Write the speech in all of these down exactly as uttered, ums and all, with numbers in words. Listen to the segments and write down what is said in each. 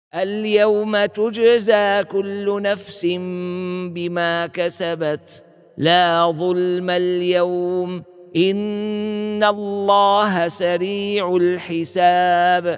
اليوم تجزى كل نفس بما كسبت لا ظلم اليوم إن الله سريع الحساب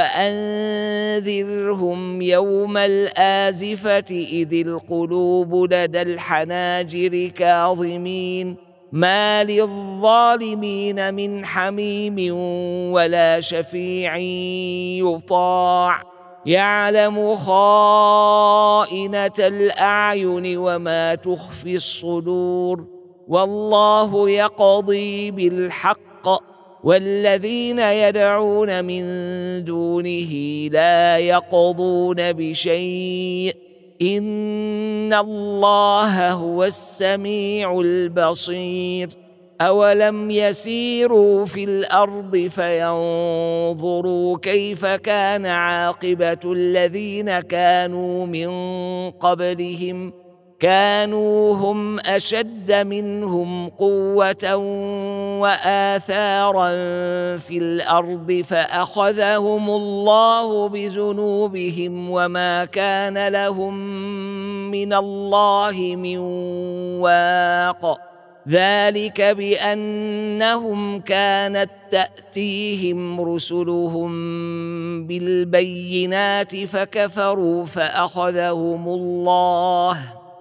وأنذرهم يوم الآزفة إذ القلوب لدى الحناجر كاظمين ما للظالمين من حميم ولا شفيع يطاع يعلم خائنة الأعين وما تخفي الصدور والله يقضي بالحق والذين يدعون من دونه لا يقضون بشيء إن الله هو السميع البصير أولم يسيروا في الأرض فينظروا كيف كان عاقبة الذين كانوا من قبلهم كانوا هم أشد منهم قوة وآثارا في الأرض فأخذهم الله بذنوبهم وما كان لهم من الله من واق ذلك بأنهم كانت تأتيهم رسلهم بالبينات فكفروا فأخذهم الله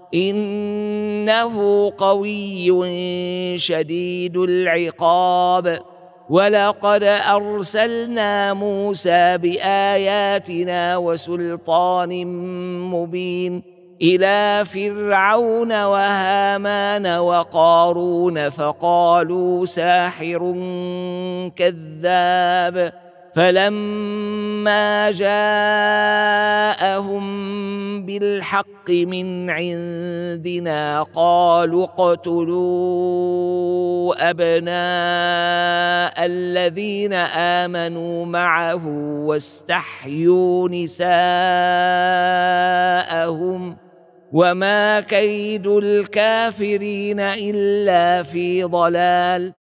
إنه قوي شديد العقاب ولقد أرسلنا موسى بآياتنا وسلطان مبين إلى فرعون وهامان وقارون فقالوا ساحر كذاب فلما جاءهم بالحق من عندنا قالوا اقتلوا أبناء الذين آمنوا معه واستحيوا نساءهم وما كيد الكافرين إلا في ضلال